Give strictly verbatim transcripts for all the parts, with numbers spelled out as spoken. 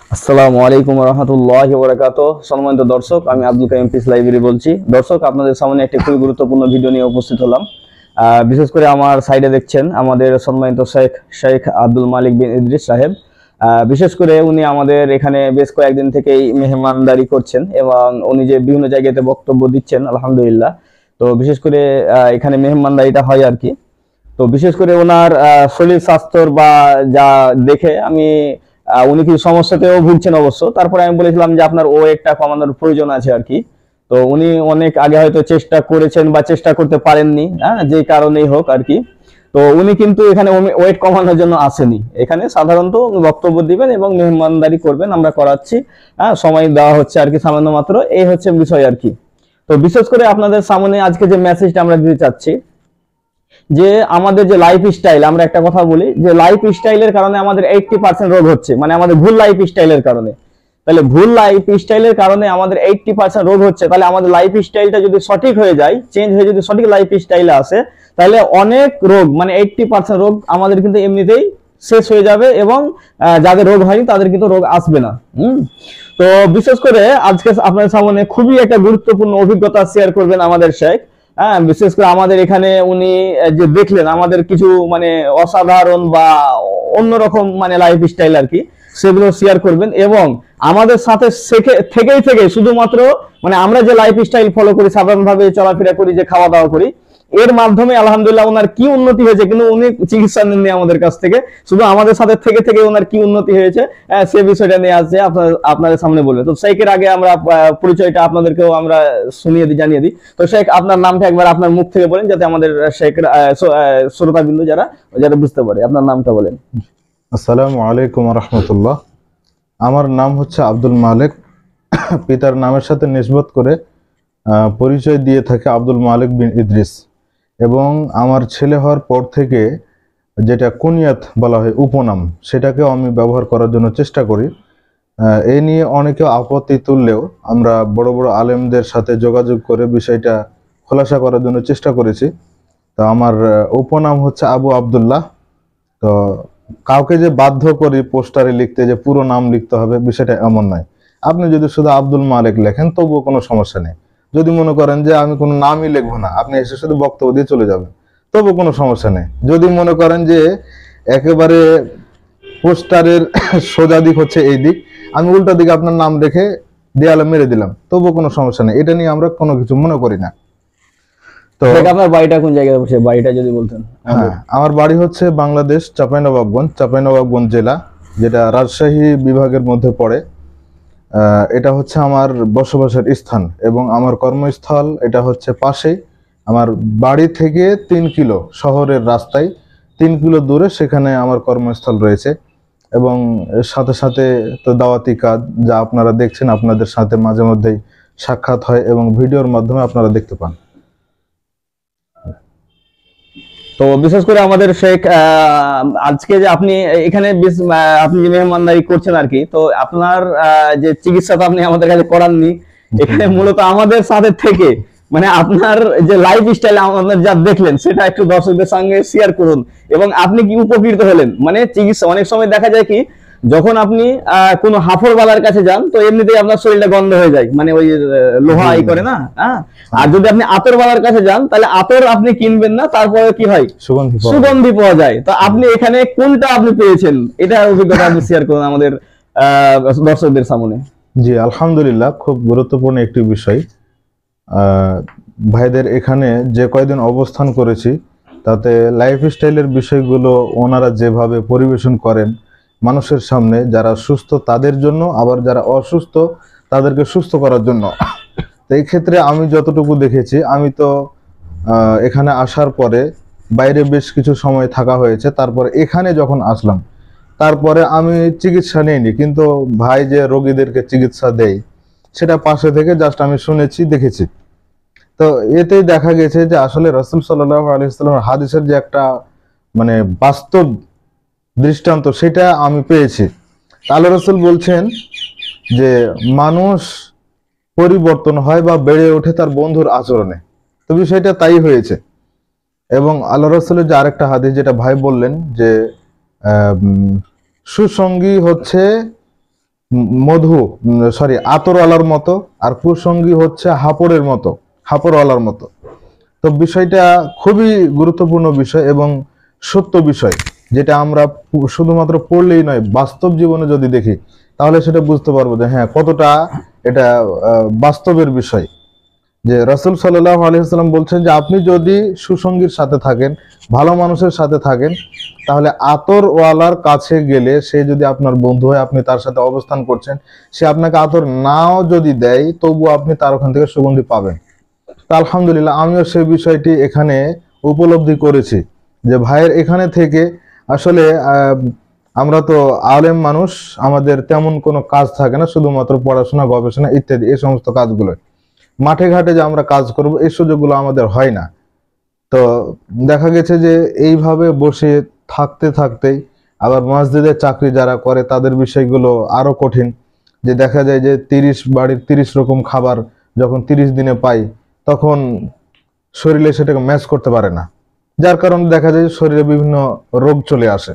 আসসালামু আলাইকুম রহমতুল্লাহি ওয়া বারাকাতুহু। সম্মানিত দর্শক, আমি আব্দুল কাইম পিস লাইব্রেরি বলছি। দর্শক, আপনাদের সামনে একটি খুবই গুরুত্বপূর্ণ ভিডিও নিয়ে উপস্থিত হলাম। আহ, বিশেষ করে আমার সাইডে দেখছেন আমাদের সম্মানিত শেখ শেখ আব্দুল মালিক বিন ইদ্রিস সাহেব। আহ, বিশেষ করে উনি আমাদের এখানে বেশ কয়েকদিন থেকেই মেহমানদারি করছেন এবং উনি যে বিভিন্ন জায়গাতে বক্তব্য দিচ্ছেন, আলহামদুলিল্লাহ। তো বিশেষ করে আহ, এখানে মেহমানদারিটা হয় আর কি। তো বিশেষ করে ওনার আহ, শরীর স্বাস্থ্যর বা যা দেখে আমি আহ, উনি কিছু সমস্যাতেও ভুগছেন অবশ্য। তারপরে আমি বলেছিলাম যে আপনার ওয়েটটা কমানোর প্রয়োজন আছে আর কি। তো উনি অনেক আগে হয়তো চেষ্টা করেছেন বা চেষ্টা করতে পারেননি, হ্যাঁ, যে কারণেই হোক আর কি। তো উনি কিন্তু এখানে ওয়েট কমানোর জন্য আসেনি, এখানে সাধারণত উনি বক্তব্য দিবেন এবং মেহমানদারি করবেন, আমরা করাচ্ছি। হ্যাঁ, সময় দেওয়া হচ্ছে আর কি সামান্য মাত্র, এই হচ্ছে বিষয় আর কি। তো বিশেষ করে আপনাদের সামনে আজকে যে মেসেজটা আমরা দিতে চাচ্ছি, যে আমাদের যে লাইফ স্টাইল, আমরা একটা কথা বলি যে লাইফ স্টাইলের কারণে আমাদের এইটটি পার্সেন্ট রোগ হচ্ছে, মানে আমাদের ভুল লাইফ স্টাইলের কারণে। তাহলে ভুল লাইফ স্টাইলের কারণে আমাদের এইটটি পার্সেন্ট রোগ হচ্ছে, তাহলে আমাদের লাইফ স্টাইলটা যদি সঠিক হয়ে যায়, চেঞ্জ হয়ে যদি সঠিক লাইফ স্টাইলে আসে, তাহলে অনেক রোগ, মানে এইটটি পার্সেন্ট রোগ আমাদের কিন্তু এমনিতেই শেষ হয়ে যাবে এবং যাদের রোগ হয়নি তাদের কিন্তু রোগ আসবে না। হুম। তো বিশেষ করে আজকে আপনাদের সামনে খুবই একটা গুরুত্বপূর্ণ অভিজ্ঞতা শেয়ার করবেন আমাদের শেখ। হ্যাঁ, বিশেষ করে আমাদের এখানে উনি যে দেখলেন আমাদের কিছু মানে অসাধারণ বা অন্যরকম মানে লাইফ স্টাইল আর কি, সেগুলো শেয়ার করবেন এবং আমাদের সাথে থেকেই থেকে শুধুমাত্র মানে আমরা যে লাইফ স্টাইল ফলো করি, সাধারণভাবে চলাফেরা করি, যে খাওয়া দাওয়া করি, এর মাধ্যমে আলহামদুলিল্লাহ ওনার কি উন্নতি হয়েছে, কিন্তু উনি চিকিৎসা নেননি আমাদের কাছ থেকে, শুধু আমাদের সাথে থেকে থেকে ওনার কি উন্নতি হয়েছে সে বিষয়টা নিয়ে আসছে আপনার আপনাদের সামনে বলবে। তো শেখের আগে আমরা পরিচয়টা আপনাদেরকেও আমরা শুনিয়ে দিই, জানিয়ে দিই। তো শেখ, আপনার নামটা একবার আপনার মুখ থেকে বলেন, যাতে আমাদের শেখের শ্রোতাবিন্দু যারা যারা বুঝতে পারে। আপনার নামটা বলেন। আসসালামু আলাইকুম রহমতুল্লাহ। আমার নাম হচ্ছে আব্দুল মালিক। পিতার নামের সাথে নিসবত করে পরিচয় দিয়ে থাকে আব্দুল মালিক বিন ইদ্রিস। এবং আমার ছেলে হওয়ার পর থেকে যেটা কুনিয়াত বলা হয়, উপনাম, সেটাকেও আমি ব্যবহার করার জন্য চেষ্টা করি। এ নিয়ে অনেকে আপত্তি তুললেও আমরা বড় বড় আলেমদের সাথে যোগাযোগ করে বিষয়টা খোলাসা করার জন্য চেষ্টা করেছি। তো আমার উপনাম হচ্ছে আবু আবদুল্লাহ। তো কাউকে যে বাধ্য করি পোস্টারে লিখতে যে পুরো নাম লিখতে হবে, বিষয়টা এমন নয়। আপনি যদি শুধু আব্দুল মালিক লেখেন তবুও কোনো সমস্যা নেই। যদি মনে করেন যে আমি কোনো নামই লিখবো না, আপনি এসে শুধু বক্তব্য দিয়ে চলে যাবেন, তবুও কোনো সমস্যা নেই। যদি মনে করেন যে একেবারে পোস্টারের সোজা দিক হচ্ছে এই দিক, আমি উল্টা দিকে আপনার নাম রেখে দেয়ালে মেরে দিলাম, তবুও কোনো সমস্যা নেই। এটা নিয়ে আমরা কোনো কিছু মনে করি না। তো আপনার বাড়িটা কোন জায়গায় বসে, বাড়িটা যদি বলতেন। হ্যাঁ, আমার বাড়ি হচ্ছে বাংলাদেশ চাঁপাইনবাবগঞ্জ, চাঁপাইনবাবগঞ্জ জেলা, যেটা রাজশাহী বিভাগের মধ্যে পড়ে। এটা হচ্ছে আমার বসবাসের স্থান এবং আমার কর্মস্থল এটা হচ্ছে পাশে। আমার বাড়ি থেকে তিন কিলো শহরের রাস্তায় তিন কিলো দূরে সেখানে আমার কর্মস্থল রয়েছে। এবং সাথে সাথে তো দাওয়াতি কাজ, যা আপনারা দেখছেন, আপনাদের সাথে মাঝে মধ্যেই সাক্ষাৎ হয় এবং ভিডিওর মাধ্যমে আপনারা দেখতে পান। তো বিশেষ করে আমাদের শেখ, আজকে যে আপনি এখানে আপনি যে মেহমানদারি করছেন আর কি, তো আপনার যে চিকিৎসা তো আপনি আমাদের কাছে করাননি, এখানে মূলত আমাদের সাথে থেকে মানে আপনার যে লাইফ স্টাইল আমাদের যা দেখলেন সেটা একটু দর্শকদের সঙ্গে শেয়ার করুন এবং আপনি কি উপকৃত হলেন। মানে চিকিৎসা অনেক সময় দেখা যায় কি, যখন আপনি কোনো হাফরওয়ালার কাছে যান তো এমনিতেই আপনার শরীরটা গন্ধ হয়ে যায়, মানে ওই লোহা ই করে না, হ্যাঁ। আর যদি আপনি আতরওয়ালার কাছে যান তাহলে আতর আপনি কিনবেন না, তারপরে কি হয়, সুগন্ধি সুগন্ধি পাওয়া যায়। তো আপনি এখানে কোনটা আপনি পেয়েছেন, এটা অভিজ্ঞতা আপনি শেয়ার করুন আমাদের দর্শকদের সামনে। জি, আলহামদুলিল্লাহ, খুব গুরুত্বপূর্ণ একটি বিষয়। ভাইদের এখানে যে কয়দিন অবস্থান করেছি তাতে লাইফ স্টাইলের বিষয়গুলো ওনারা যেভাবে পরিবেশন করেন মানুষের সামনে, যারা সুস্থ তাদের জন্য, আবার যারা অসুস্থ তাদেরকে সুস্থ করার জন্য। তো এই ক্ষেত্রে আমি যতটুকু দেখেছি, আমি তো এখানে আসার পরে বাইরে বেশ কিছু সময় থাকা হয়েছে, তারপরে এখানে যখন আসলাম তারপরে আমি চিকিৎসা নিইনি, কিন্তু ভাই যে রোগীদেরকে চিকিৎসা দেয় সেটা পাশে থেকে জাস্ট আমি শুনেছি, দেখেছি। তো এতেই দেখা গেছে যে আসলে রাসূল সাল্লাল্লাহু আলাইহি ওয়াসাল্লামের হাদিসের যে একটা মানে বাস্তব দৃষ্টান্ত, সেটা আমি পেয়েছি। আল্লাহ রাসূল বলছেন যে মানুষ পরিবর্তন হয় বা বেড়ে ওঠে তার বন্ধুর আচরণে। তো বিষয়টা তাই হয়েছে। এবং আল্লাহ রাসূলের যে আরেকটা হাদিস, যেটা ভাই বললেন যে সুসঙ্গী হচ্ছে মধু সরি আতরওয়ালার মতো, আর কুসঙ্গী হচ্ছে হাপড়ের মতো, হাপড়ওয়ালার মতো। তো বিষয়টা খুবই গুরুত্বপূর্ণ বিষয় এবং সত্য বিষয়, যেটা আমরা শুধুমাত্র পড়লেই নয়, বাস্তব জীবনে যদি দেখি তাহলে সেটা বুঝতে পারবো যে হ্যাঁ কতটা এটা বাস্তবের বিষয়। যে রাসূল সাল্লাল্লাহু আলাইহি ওয়াসাল্লাম বলছেন যে আপনি যদি সুসঙ্গীর সাথে থাকেন, ভালো মানুষের সাথে থাকেন, তাহলে আতরওয়ালার কাছে গেলে সে যদি আপনার বন্ধু হয়, আপনি তার সাথে অবস্থান করছেন, সে আপনাকে আতর নাও যদি দেয় তবু আপনি তার ওখান থেকে সুগন্ধি পাবেন। তা আলহামদুলিল্লাহ আমিও সেই বিষয়টি এখানে উপলব্ধি করেছি যে ভাইয়ের এখানে থেকে আসলে আমরা তো আলেম মানুষ, আমাদের তেমন কোনো কাজ থাকে না, শুধুমাত্র পড়াশোনা, গবেষণা ইত্যাদি এই সমস্ত কাজগুলো। মাঠে ঘাটে যে আমরা কাজ করব এই সুযোগগুলো আমাদের হয় না। তো দেখা গেছে যে এইভাবে বসে থাকতে থাকতেই আবার মসজিদের চাকরি যারা করে তাদের বিষয়গুলো আরো কঠিন। যে দেখা যায় যে তিরিশ বাড়ির তিরিশ রকম খাবার যখন তিরিশ দিনে পাই, তখন শরীরে সেটাকে ম্যাচ করতে পারে না, যার কারণে দেখা যায় শরীরে বিভিন্ন রোগ চলে আসে।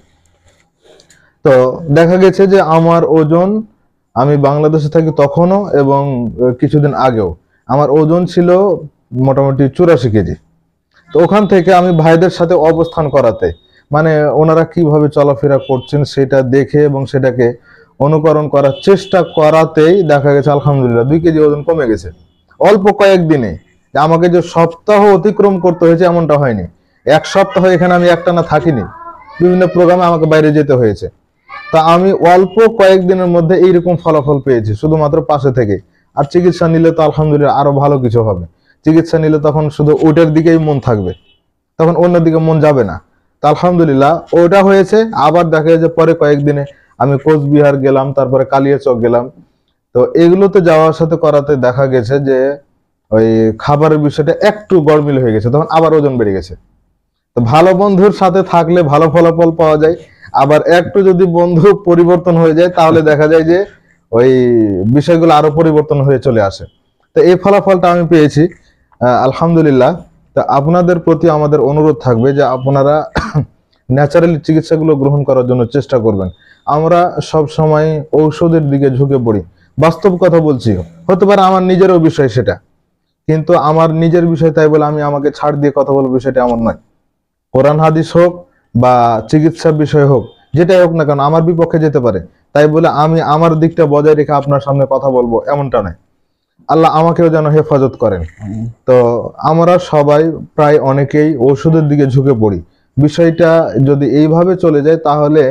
তো দেখা গেছে যে আমার ওজন, আমি বাংলাদেশে থাকি তখনও এবং কিছুদিন আগেও আমার ওজন ছিল মোটামুটি চুরাশি কেজি। তো ওখান থেকে আমি ভাইদের সাথে অবস্থান করাতে, মানে ওনারা কিভাবে চলাফেরা করছেন সেটা দেখে এবং সেটাকে অনুকরণ করার চেষ্টা করাতেই দেখা গেছে আলহামদুলিল্লাহ দুই কেজি ওজন কমে গেছে অল্প কয়েকদিনে। আমাকে যে সপ্তাহ অতিক্রম করতে হয়েছে এমনটা হয়নি, এক সপ্তাহ এখানে আমি একটানা থাকিনি, বিভিন্ন প্রোগ্রামে আমাকে বাইরে যেতে হয়েছে। তা আমি অল্প কয়েকদিনের মধ্যে এইরকম ফলাফল পেয়েছি শুধুমাত্র পাশে থেকে। আর চিকিৎসা নিলে তো আলহামদুলিল্লাহ আরো ভালো কিছু হবে। চিকিৎসা নিলে তখন শুধু ওটার দিকেই মন থাকবে, তখন অন্যদিকে মন যাবে না। তা আলহামদুলিল্লাহ ওটা হয়েছে। আবার দেখা যায় যে পরে কয়েকদিনে আমি কোচবিহার গেলাম, তারপরে কালিয়াচক গেলাম। তো এগুলোতে যাওয়ার সাথে করাতে দেখা গেছে যে ওই খাবারের বিষয়টা একটু গড়মিল হয়ে গেছে, তখন আবার ওজন বেড়ে গেছে। তো ভালো বন্ধুর সাথে থাকলে ভালো ফলাফল পাওয়া যায়, আবার একটু যদি বন্ধু পরিবর্তন হয়ে যায় তাহলে দেখা যায় যে ওই বিষয়গুলো আরো পরিবর্তন হয়ে চলে আসে। তো এই ফলাফলটা আমি পেয়েছি আলহামদুলিল্লাহ। তা আপনাদের প্রতি আমাদের অনুরোধ থাকবে যে আপনারা ন্যাচারালি চিকিৎসাগুলো গ্রহণ করার জন্য চেষ্টা করবেন। আমরা সব সময় ঔষধের দিকে ঝুঁকে পড়ি, বাস্তব কথা বলছি, হতে পারে আমার নিজেরও বিষয় সেটা, কিন্তু আমার নিজের বিষয় তাই বলে আমি আমাকে ছাড় দিয়ে কথা বলবো বিষয়টা এমন নয়। কোরআন হাদিস হোক বা চিকিৎসা বিষয় হোক, যেটাই হোক না কেন আমার বিপক্ষে যেতে পারে, তাই বলে আমি আমার দিকটা বজায় রেখে আপনার সামনে কথা বলবো এমনটা নয়। আল্লাহ আমাকেও যেন হেফাজত করেন। তো আমরা সবাই প্রায় অনেকেই ওষুধের দিকে ঝুঁকে পড়ি। বিষয়টা যদি এইভাবে চলে যায় তাহলে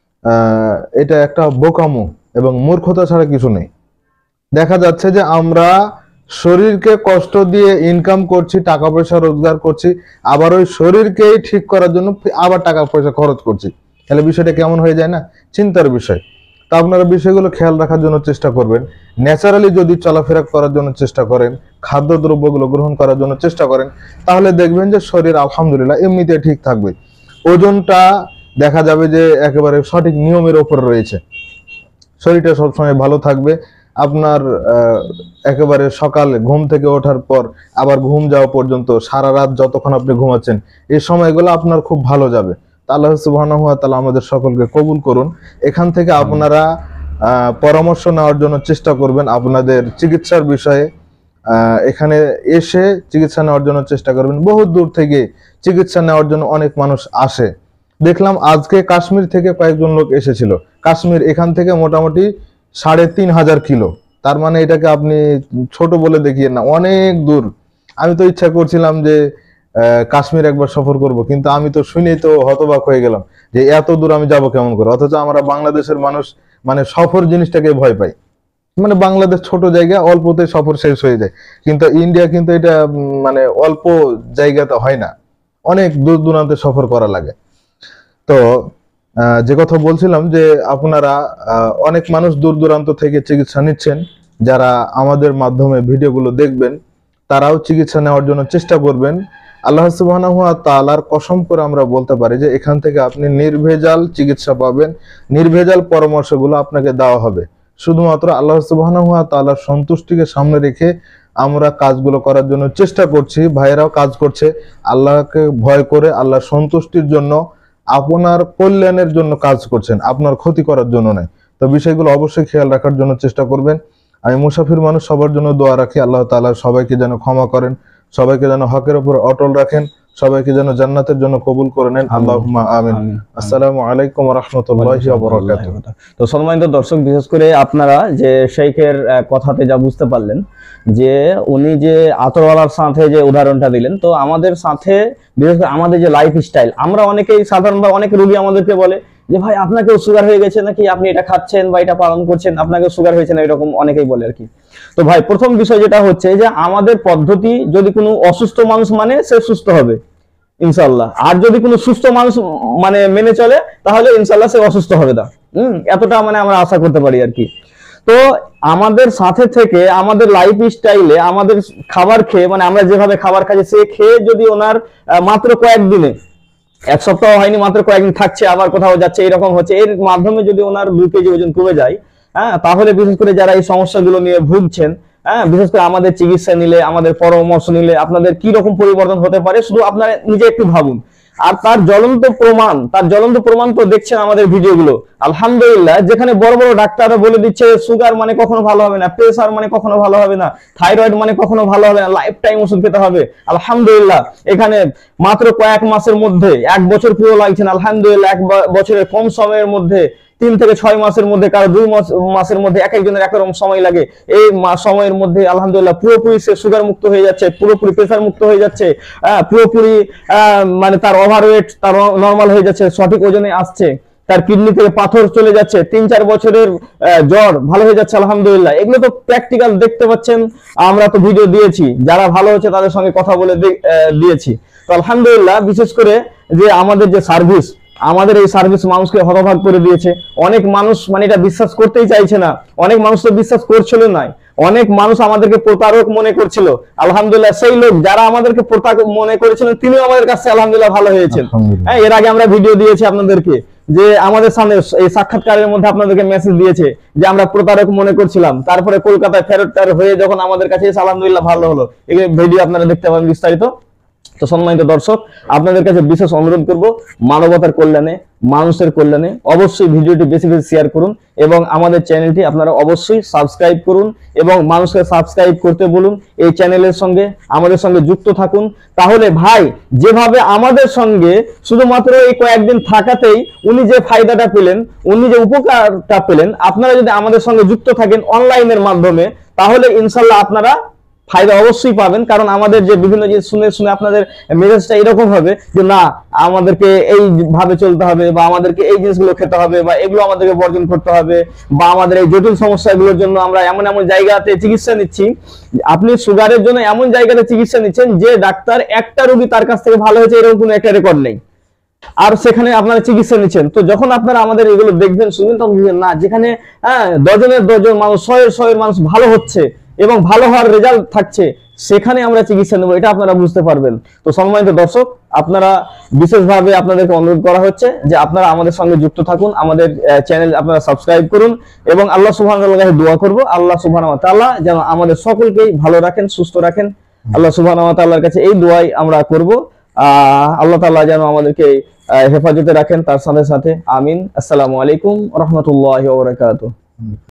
আহ এটা একটা বোকামো এবং মূর্খতা ছাড়া কিছু নেই। দেখা যাচ্ছে যে আমরা শরীরকে কষ্ট দিয়ে ইনকাম করছি, টাকা পয়সা রোজগার করছি, আবার ওই শরীরকেই ঠিক করার জন্য আবার টাকা পয়সা খরচ করছি। তাহলে বিষয়টা কেমন হয়ে যায় না? চিন্তার বিষয়। তা আপনারা বিষয়গুলো খেয়াল রাখার জন্য চেষ্টা করবেন। ন্যাচারালি যদি চলাফেরা করার জন্য চেষ্টা করেন, খাদ্য দ্রব্যগুলো গ্রহণ করার জন্য চেষ্টা করেন, তাহলে দেখবেন যে শরীর আলহামদুলিল্লাহ এমনিতে ঠিক থাকবে। ওজনটা দেখা যাবে যে একেবারে সঠিক নিয়মের ওপর রয়েছে, শরীরটা সবসময় ভালো থাকবে। আপনার একেবারে সকালে ঘুম থেকে ওঠার পর আবার ঘুম যাওয়া পর্যন্ত সারা রাত যতক্ষণ আপনি ঘুমাচ্ছেন এই সময়গুলো আপনার খুব ভালো যাবে। আল্লাহ সুবহানাহু ওয়া তাআলা আমাদের সকলকে কবুল করুন। এখান থেকে আপনারা আহ পরামর্শ নেওয়ার জন্য চেষ্টা করবেন আপনাদের চিকিৎসার বিষয়ে। আহ এখানে এসে চিকিৎসা নেওয়ার জন্য চেষ্টা করবেন। বহু দূর থেকে চিকিৎসা নেওয়ার জন্য অনেক মানুষ আসে। দেখলাম আজকে কাশ্মীর থেকে কয়েকজন লোক এসেছিল। কাশ্মীর এখান থেকে মোটামুটি সাড়ে তিন হাজার কিলো, তার মানে এটাকে আপনি ছোট বলে দেখিয়ে না, অনেক দূর। আমি তো ইচ্ছা করছিলাম যে কাশ্মীর একবার সফর করব, কিন্তু আমি তো শুনেই তো হতবাক হয়ে গেলাম যে এত দূর আমি যাব কেমন করে। অথচ আমরা বাংলাদেশের মানুষ মানে সফর জিনিসটাকে ভয় পাই। মানে বাংলাদেশ ছোট জায়গা, অল্পতে সফর শেষ হয়ে যায়, কিন্তু ইন্ডিয়া কিন্তু এটা মানে অল্প জায়গাতে হয় না, অনেক দূর দূরান্তে সফর করা লাগে। তো যে কথা বলছিলাম যে আপনারা অনেক মানুষ দূর দূরান্ত থেকে চিকিৎসা নিচ্ছেন, যারা আমাদের মাধ্যমে ভিডিওগুলো দেখবেন তারাও চিকিৎসা নেওয়ার জন্য চেষ্টা করবেন। আল্লাহ সুবহানাহু ওয়া তাআলার কসম করে আমরা বলতে পারি যে এখান থেকে আপনি নির্ভেজাল চিকিৎসা পাবেন, নির্ভেজাল পরামর্শগুলো আপনাকে দেওয়া হবে। শুধুমাত্র আল্লাহ সুবহানাহু ওয়া তাআলার সন্তুষ্টিকে সামনে রেখে আমরা কাজগুলো করার জন্য চেষ্টা করছি। ভাইয়েরাও কাজ করছে আল্লাহকে ভয় করে, আল্লাহর সন্তুষ্টির জন্য, আপনার কল্যাণের জন্য কাজ করছেন, আপনার ক্ষতি করার জন্য নয়। তো বিষয়গুলো অবশ্যই খেয়াল রাখার জন্য চেষ্টা করবেন। আমি মুসাফির মানুষ, সবার জন্য দোয়া রাখি, আল্লাহ তাআলা সবাইকে যেন ক্ষমা করেন, সবাইকে যেন হকের উপর অটল রাখেন, সবাইকে যেন জান্নাতের জন্য কবুল করে নেন। আল্লাহুম্মা আমিন। আসসালামু আলাইকুম ওয়া রাহমাতুল্লাহি ওয়া বারাকাতুহু। তো সম্মানিত দর্শক, বিশেষ করে আপনারা যে শেখের কথাতে যা বুঝতে পারলেন যে উনি যে আতরওয়ালার সাথে যে উদাহরণটা দিলেন, তো আমাদের সাথে বিশেষ করে আমাদের যে লাইফ স্টাইল, আমরা অনেকেই সাধারণত অনেক রোগী আমাদেরকে বলে যে ভাই আপনাকেও সুগার হয়ে গেছে নাকি, আপনি এটা খাচ্ছেন বা এটা পালন করছেন, আপনাকেও সুগার হয়েছে না, এরকম অনেকেই বলে আর কি। তো ভাই প্রথম বিষয় যেটা হচ্ছে যে আমাদের পদ্ধতি, যদি কোনো অসুস্থ মানুষ মানে সে সুস্থ হবে ইনশাআল্লাহ, আর যদি কোনো সুস্থ মানুষ মানে মেনে চলে তাহলে ইনশাআল্লাহ সে অসুস্থ হবে না। হম এতটা মানে আমরা আশা করতে পারি আর কি। তো আমাদের সাথে থেকে আমাদের লাইফ স্টাইলে আমাদের খাবার খেয়ে, মানে আমরা যেভাবে খাবার খাচ্ছি সে খেয়ে যদি ওনার মাত্র কয়েকদিনে, এক সপ্তাহ হয়নি মাত্র কয়েকদিন থাকছে আবার কোথাও যাচ্ছে, এরকম হচ্ছে, এর মাধ্যমে যদি ওনার দুই কেজি ওজন কমে যায়, হ্যাঁ, তাহলে বিশেষ করে যারা এই সমস্যাগুলো নিয়ে ভুগছেন, হ্যাঁ, বিশেষ করে আমাদের চিকিৎসা নিলে, আমাদের পরামর্শ নিলে আপনাদের কি রকম পরিবর্তন হতে পারে শুধু আপনারা নিজে একটু ভাবুন। আর তার জ্বলন্ত প্রমাণ, তার জ্বলন্ত প্রমাণ তো দেখছেন আমাদের ভিডিওগুলো, আলহামদুলিল্লাহ, যেখানে বড় বড় ডাক্তাররা বলে দিচ্ছে সুগার মানে কখনো ভালো হবে না, প্রেসার মানে কখনো ভালো হবে না, থাইরয়েড মানে কখনো ভালো হবে না, লাইফ টাইম ওষুধ খেতে হবে। আলহামদুলিল্লাহ, এখানে মাত্র কয়েক মাসের মধ্যে, এক বছর পুরো লাগছেন, আলহামদুলিল্লাহ, এক বছরের কম সময়ের মধ্যে, তিন থেকে ছয় মাসের মধ্যে, কারো দুই মাসের মধ্যে, এক একজনের একরকম সময় লাগে, এই সময়ের মধ্যে আলহামদুলিল্লাহ পুরোপুরি সে সুগার মুক্ত হয়ে যাচ্ছে, পুরোপুরি প্রেসার মুক্ত হয়ে যাচ্ছে, পুরোপুরি মানে তার ওভারওয়েট তার নর্মাল হয়ে যাচ্ছে, সঠিক ওজনে আসছে, তার কিডনি থেকে পাথর চলে যাচ্ছে, তিন চার বছরের জ্বর ভালো হয়ে যাচ্ছে আলহামদুলিল্লাহ। এগুলো তো প্র্যাকটিক্যাল দেখতে পাচ্ছেন, আমরা তো ভিডিও দিয়েছি, যারা ভালো হচ্ছে তাদের সঙ্গে কথা বলে দিয়েছি। তো আলহামদুলিল্লাহ, বিশেষ করে যে আমাদের যে সার্ভিস, আমাদের এই সার্ভিস মানুষকে হতবাক করে দিয়েছে। অনেক মানুষ মানে এটা বিশ্বাস করতেই চাইছে না, অনেক মানুষ তো বিশ্বাস করছিল না, অনেক মানুষ আমাদেরকে প্রতারক মনে করছিল। আলহামদুলিল্লাহ, সেই লোক যারা আমাদেরকে প্রতারক মনে করেছিলেন তিনিও আমাদের কাছে আলহামদুলিল্লাহ ভালো হয়েছেন। হ্যাঁ, এর আগে আমরা ভিডিও দিয়েছি আপনাদেরকে, যে আমাদের সামনে এই সাক্ষাৎকারের মধ্যে আপনাদেরকে মেসেজ দিয়েছে যে আমরা প্রতারক মনে করছিলাম, তারপরে কলকাতায় ফেরত হয়ে যখন আমাদের কাছে এসে আলহামদুলিল্লাহ ভালো হলো। এই ভিডিও আপনারা দেখতে পাবেন বিস্তারিত। তো সম্মানিত দর্শক, আপনাদের কাছে বিশেষ অনুরোধ করব, মানবতার কল্যাণে, মানুষের কল্যাণে অবশ্যই ভিডিওটি বেশি বেশি শেয়ার করুন এবং আমাদের চ্যানেলটি আপনারা অবশ্যই সাবস্ক্রাইব করুন এবং মানুষকে সাবস্ক্রাইব করতে বলুন। এই চ্যানেলের সঙ্গে আমাদের সঙ্গে যুক্ত থাকুন। তাহলে ভাই যেভাবে আমাদের সঙ্গে শুধুমাত্র এই কয়েকদিন থাকাতেই উনি যে ফায়দাটা পেলেন, উনি যে উপকারটা পেলেন, আপনারা যদি আমাদের সঙ্গে যুক্ত থাকেন অনলাইনের মাধ্যমে, তাহলে ইনশাল্লাহ আপনারা ফায়দা অবশ্যই পাবেন। কারণ আমাদের যে বিভিন্ন জিনিস শুনে শুনে আপনাদের মেজাজটা এরকম হবে যে না, আমাদেরকে এই ভাবে চলতে হবে, বা আমাদেরকে এই জিনিসগুলো খেতে হবে, বা এগুলো আমাদেরকে বর্জন করতে হবে, বা আমাদের এই জটিল সমস্যাগুলোর জন্য আমরা এমন এমন জায়গাতে চিকিৎসা নিচ্ছি। আপনি সুগারের জন্য এমন জায়গাতে চিকিৎসা নিচ্ছেন যে ডাক্তার একটা রোগী তার কাছ থেকে ভালো হয়েছে এরকম কোনো একটা রেকর্ড নেই, আর সেখানে আপনারা চিকিৎসা নিচ্ছেন। তো যখন আপনারা আমাদের এগুলো দেখবেন, শুনবেন, তখন বুঝবেন না, যেখানে হ্যাঁ ডজনের ডজন মানুষ, শয়ের শয়ের মানুষ ভালো হচ্ছে এবং ভালো হওয়ার রেজাল্ট থাকছে, সেখানে আমরা চিকিৎসা নেব, এটা আপনারা বুঝতে পারবেন। তো সম্মানিত দর্শক, আপনারা বিশেষভাবে আপনাদেরকে অনুরোধ করা হচ্ছে যে আপনারা আমাদের সঙ্গে যুক্ত থাকুন, আমাদের চ্যানেল আপনারা সাবস্ক্রাইব করুন এবং আল্লাহ সুবহানাহু ওয়া তাআলার কাছে দোয়া করব, আল্লাহ সুবহানাহু ওয়া তাআলা যেন আমাদের সকলকেই ভালো রাখেন, সুস্থ রাখেন। আল্লাহ সুবহানাহু ওয়া তাআলার কাছে এই দোয়াই আমরা করব, আহ আল্লাহ তাআলা যেন আমাদেরকে হেফাজতে রাখেন তার সাথে সাথে। আমিন। আসসালামু আলাইকুম ওয়া রাহমাতুল্লাহি ওয়া বারাকাতুহু।